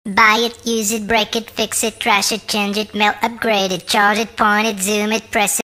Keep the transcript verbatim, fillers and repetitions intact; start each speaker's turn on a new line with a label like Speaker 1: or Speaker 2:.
Speaker 1: Buy it, use it, break it, fix it, trash it, change it, mail, upgrade it, charge it, point it, zoom it, press it.